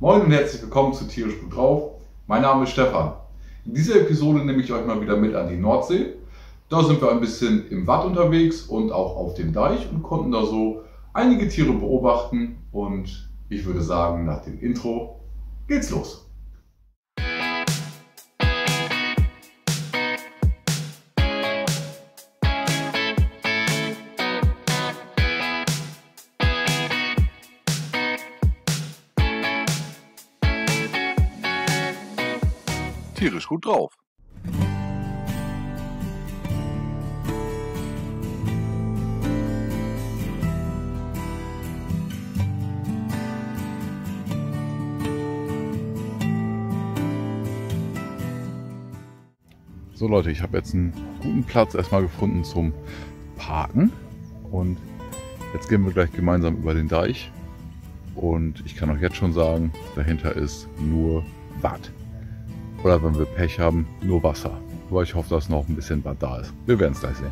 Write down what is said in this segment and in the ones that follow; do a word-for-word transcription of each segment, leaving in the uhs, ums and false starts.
Moin und herzlich willkommen zu Tierisch gut drauf. Mein Name ist Stefan. In dieser Episode nehme ich euch mal wieder mit an die Nordsee. Da sind wir ein bisschen im Watt unterwegs und auch auf dem Deich und konnten da so einige Tiere beobachten. Und ich würde sagen, nach dem Intro geht's los. Tierisch gut drauf. So Leute, ich habe jetzt einen guten Platz erstmal gefunden zum Parken und jetzt gehen wir gleich gemeinsam über den Deich und ich kann euch jetzt schon sagen, dahinter ist nur Watt. Oder wenn wir Pech haben, nur Wasser. Aber ich hoffe, dass noch ein bisschen Watt da ist. Wir werden es gleich sehen.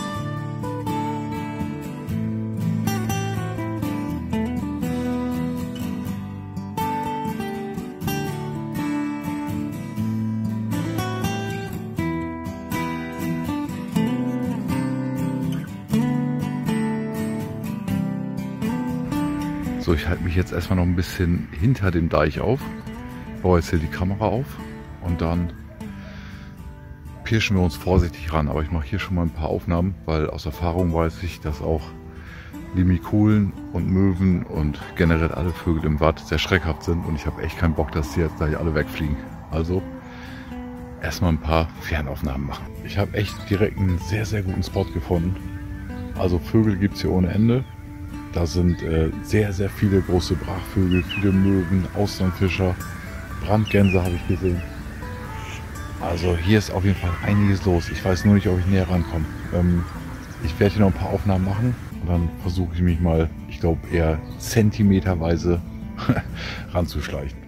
So, ich halte mich jetzt erstmal noch ein bisschen hinter dem Deich auf. Baue jetzt hier die Kamera auf. Und dann pirschen wir uns vorsichtig ran. Aber ich mache hier schon mal ein paar Aufnahmen, weil aus Erfahrung weiß ich, dass auch Limikolen und Möwen und generell alle Vögel im Watt sehr schreckhaft sind. Und ich habe echt keinen Bock, dass die jetzt gleich alle wegfliegen. Also erstmal ein paar Fernaufnahmen machen. Ich habe echt direkt einen sehr, sehr guten Spot gefunden. Also Vögel gibt es hier ohne Ende. Da sind äh, sehr, sehr viele große Brachvögel, viele Möwen, Austernfischer, Brandgänse habe ich gesehen. Also hier ist auf jeden Fall einiges los. Ich weiß nur nicht, ob ich näher rankomme. Ähm, ich werde hier noch ein paar Aufnahmen machen und dann versuche ich mich mal, ich glaube eher zentimeterweise ranzuschleichen.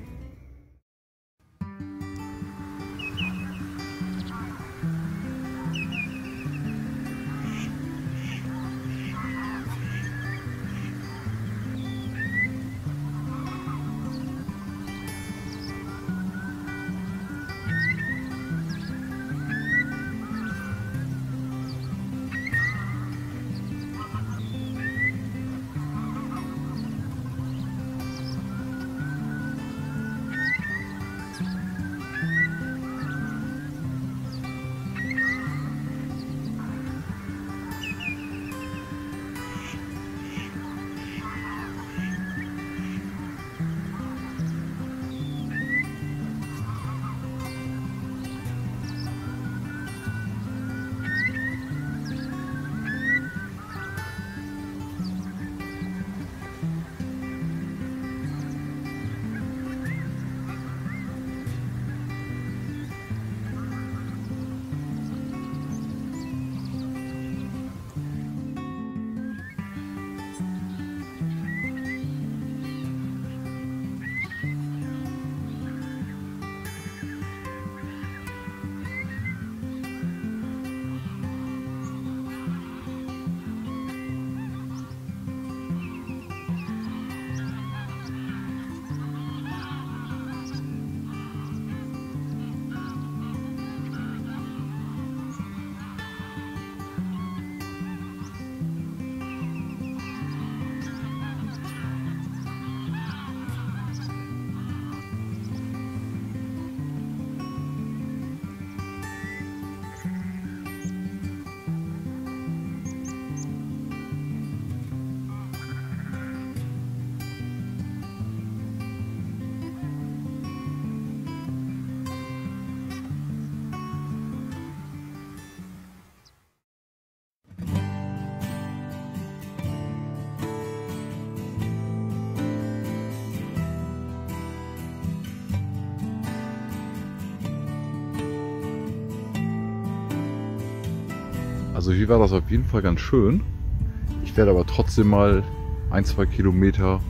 Also hier war das auf jeden Fall ganz schön. Ich werde aber trotzdem mal ein, zwei Kilometer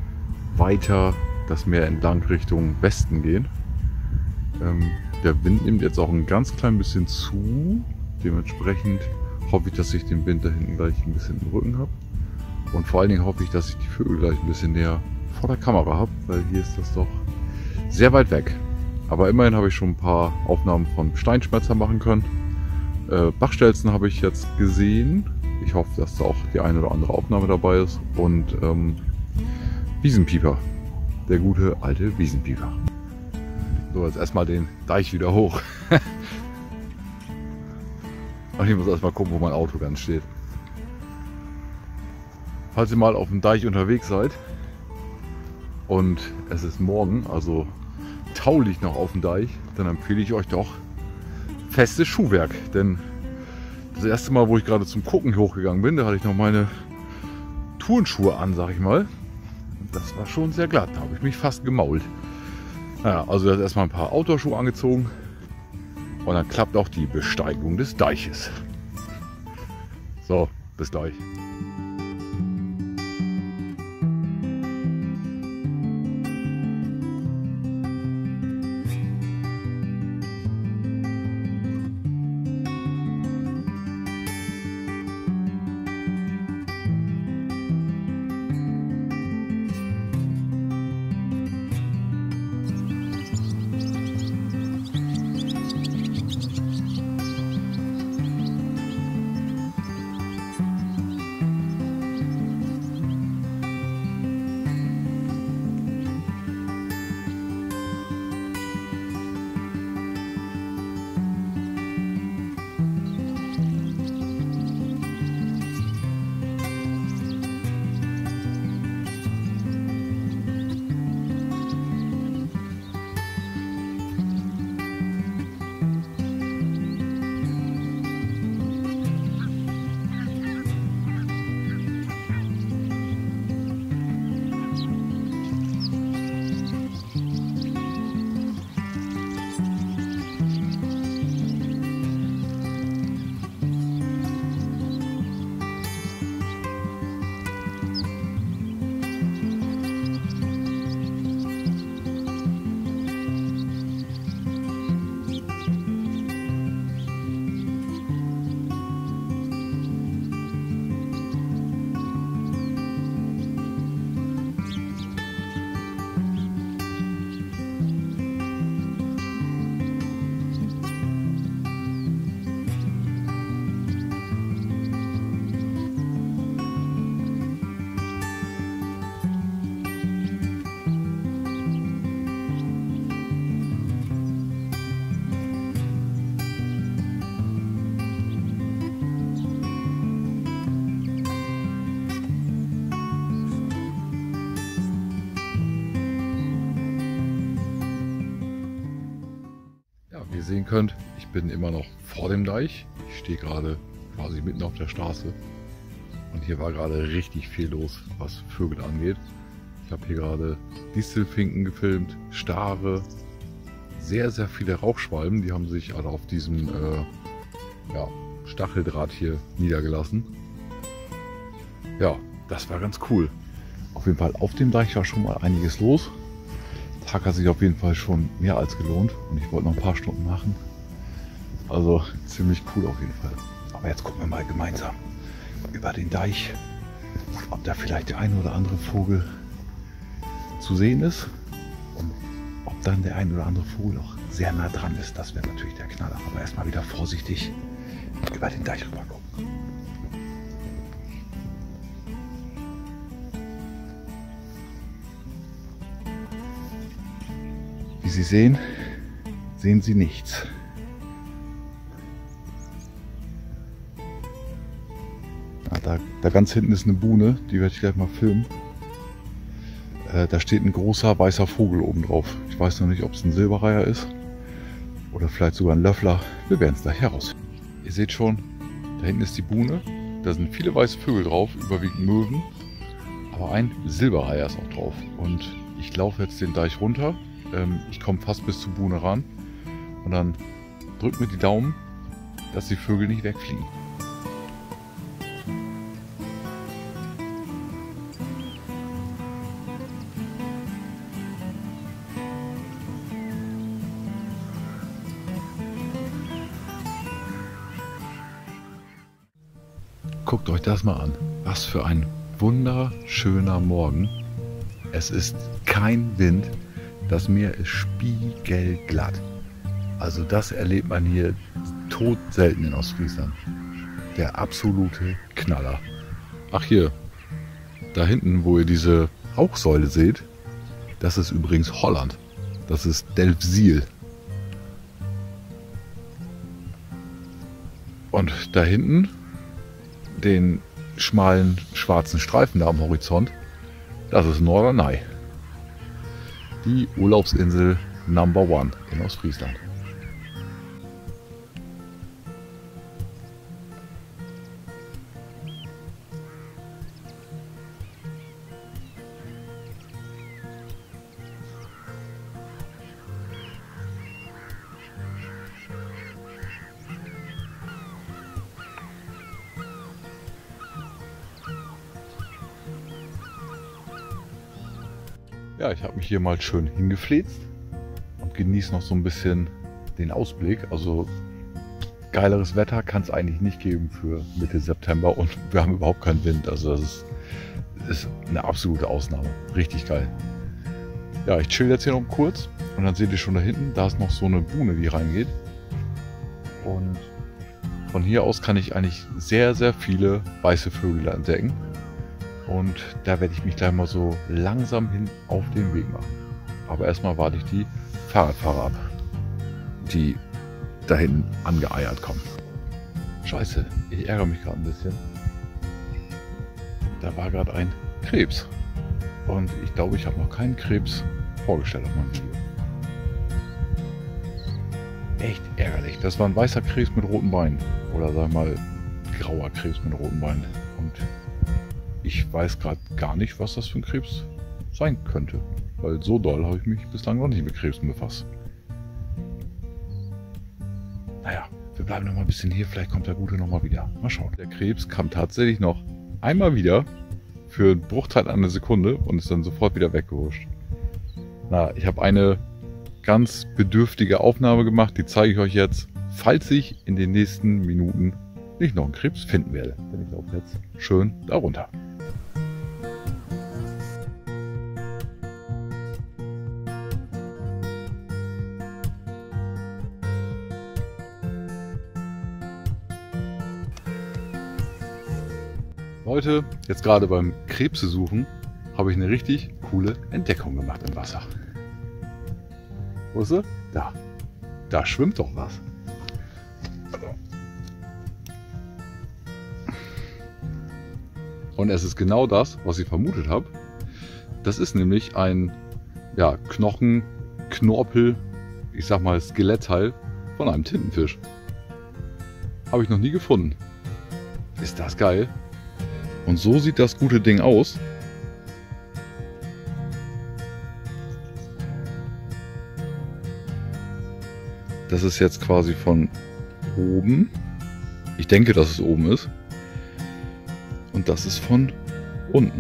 weiter das Meer entlang Richtung Westen gehen. Ähm, der Wind nimmt jetzt auch ein ganz klein bisschen zu. Dementsprechend hoffe ich, dass ich den Wind da hinten gleich ein bisschen im Rücken habe. Und vor allen Dingen hoffe ich, dass ich die Vögel gleich ein bisschen näher vor der Kamera habe, weil hier ist das doch sehr weit weg. Aber immerhin habe ich schon ein paar Aufnahmen von Steinschmetzer machen können. Äh, Bachstelzen habe ich jetzt gesehen. Ich hoffe, dass da auch die eine oder andere Aufnahme dabei ist. Und ähm, Wiesenpieper. Der gute alte Wiesenpieper. So, jetzt erstmal den Deich wieder hoch. Und ich muss erstmal gucken, wo mein Auto ganz steht. Falls ihr mal auf dem Deich unterwegs seid und es ist morgen, also Tau liegt noch auf dem Deich, dann empfehle ich euch doch festes Schuhwerk. Denn das erste Mal, wo ich gerade zum Gucken hochgegangen bin, da hatte ich noch meine Turnschuhe an, sag ich mal. Und das war schon sehr glatt, da habe ich mich fast gemault. Naja, also jetzt erstmal ein paar Outdoor-Schuhe angezogen und dann klappt auch die Besteigung des Deiches. So, bis gleich. Wie ihr sehen könnt, ich bin immer noch vor dem Deich. Ich stehe gerade quasi mitten auf der Straße und hier war gerade richtig viel los, was Vögel angeht. Ich habe hier gerade Distelfinken gefilmt, Stare, sehr sehr viele Rauchschwalben, die haben sich alle auf diesem äh, ja, Stacheldraht hier niedergelassen. Ja, das war ganz cool. Auf jeden Fall auf dem Deich war schon mal einiges los. Der Tag hat sich auf jeden Fall schon mehr als gelohnt und ich wollte noch ein paar Stunden machen. Also ziemlich cool auf jeden Fall. Aber jetzt gucken wir mal gemeinsam über den Deich, ob da vielleicht der eine oder andere Vogel zu sehen ist und ob dann der eine oder andere Vogel auch sehr nah dran ist. Das wäre natürlich der Knaller. Aber erstmal wieder vorsichtig über den Deich rüber gucken. Wie Sie sehen, sehen Sie nichts. Ja, da, da ganz hinten ist eine Buhne, die werde ich gleich mal filmen. Äh, da steht ein großer weißer Vogel oben drauf. Ich weiß noch nicht, ob es ein Silberreiher ist oder vielleicht sogar ein Löffler. Wir werden es gleich herausfinden. Ihr seht schon, da hinten ist die Buhne. Da sind viele weiße Vögel drauf, überwiegend Möwen. Aber ein Silberreiher ist auch drauf. Und ich laufe jetzt den Deich runter. Ähm, ich komme fast bis zur Buhne ran. Und dann drückt mir die Daumen, dass die Vögel nicht wegfliegen. Guckt euch das mal an. Was für ein wunderschöner Morgen. Es ist kein Wind. Das Meer ist spiegelglatt. Also das erlebt man hier tot selten in Ostfriesland. Der absolute Knaller. Ach hier, da hinten, wo ihr diese Rauchsäule seht, das ist übrigens Holland. Das ist Delfzijl. Und da hinten, den schmalen schwarzen Streifen da am Horizont, das ist Norderney. Die Urlaubsinsel Number One in Ostfriesland. Ja, ich habe mich hier mal schön hingefläzt und genieße noch so ein bisschen den Ausblick. Also geileres Wetter kann es eigentlich nicht geben für Mitte September und wir haben überhaupt keinen Wind. Also das ist, ist eine absolute Ausnahme. Richtig geil. Ja, ich chill jetzt hier noch kurz und dann seht ihr schon da hinten, da ist noch so eine Buhne, die reingeht. Und von hier aus kann ich eigentlich sehr, sehr viele weiße Vögel entdecken. Und da werde ich mich gleich mal so langsam hin auf den Weg machen. Aber erstmal warte ich die Fahrradfahrer ab, die da hinten angeeiert kommen. Scheiße, ich ärgere mich gerade ein bisschen. Da war gerade ein Krebs. Und ich glaube, ich habe noch keinen Krebs vorgestellt auf meinem Video. Echt ärgerlich. Das war ein weißer Krebs mit roten Beinen. Oder sag mal, grauer Krebs mit roten Beinen. Und ich weiß gerade gar nicht, was das für ein Krebs sein könnte. Weil so doll habe ich mich bislang noch nicht mit Krebsen befasst. Naja, wir bleiben noch mal ein bisschen hier. Vielleicht kommt der Gute noch mal wieder. Mal schauen. Der Krebs kam tatsächlich noch einmal wieder für einen Bruchteil einer Sekunde und ist dann sofort wieder weggehuscht. Na, ich habe eine ganz bedürftige Aufnahme gemacht. Die zeige ich euch jetzt, falls ich in den nächsten Minuten nicht noch einen Krebs finden werde. Denn ich laufe jetzt schön darunter. Leute, jetzt gerade beim Krebse suchen, habe ich eine richtig coole Entdeckung gemacht im Wasser. Wo ist sie? Da. Da schwimmt doch was. Und es ist genau das, was ich vermutet habe. Das ist nämlich ein ja, Knochen, Knorpel, ich sag mal Skelettteil von einem Tintenfisch. Habe ich noch nie gefunden. Ist das geil? Und so sieht das gute Ding aus. Das ist jetzt quasi von oben. Ich denke, dass es oben ist. Und das ist von unten.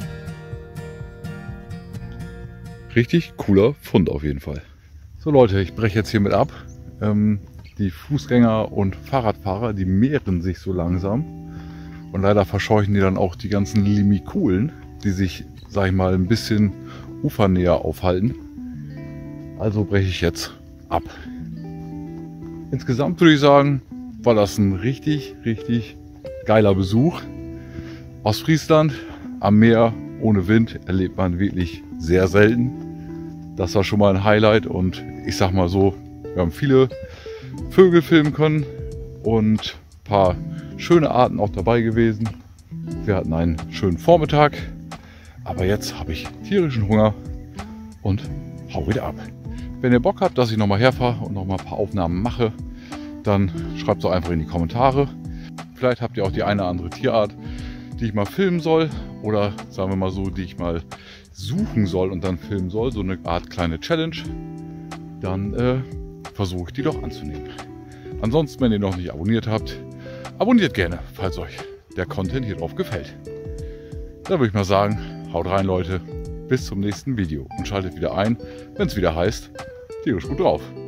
Richtig cooler Fund auf jeden Fall. So Leute, ich breche jetzt hiermit ab. Ähm, die Fußgänger und Fahrradfahrer, die mehren sich so langsam. Und leider verscheuchen die dann auch die ganzen Limikulen, die sich, sag ich mal, ein bisschen ufernäher aufhalten. Also breche ich jetzt ab. Insgesamt würde ich sagen, war das ein richtig, richtig geiler Besuch. Ostfriesland am Meer ohne Wind erlebt man wirklich sehr selten. Das war schon mal ein Highlight und ich sag mal so, wir haben viele Vögel filmen können und ein paar schöne Arten auch dabei gewesen. Wir hatten einen schönen Vormittag, aber jetzt habe ich tierischen Hunger und hau wieder ab. Wenn ihr Bock habt, dass ich nochmal herfahre und nochmal ein paar Aufnahmen mache, dann schreibt es doch einfach in die Kommentare. Vielleicht habt ihr auch die eine oder andere Tierart, die ich mal filmen soll oder sagen wir mal so, die ich mal suchen soll und dann filmen soll, so eine Art kleine Challenge. Dann äh, versuche ich die doch anzunehmen. Ansonsten, wenn ihr noch nicht abonniert habt, abonniert gerne, falls euch der Content hier drauf gefällt. Dann würde ich mal sagen, haut rein Leute, bis zum nächsten Video und schaltet wieder ein, wenn es wieder heißt, tierisch gut drauf.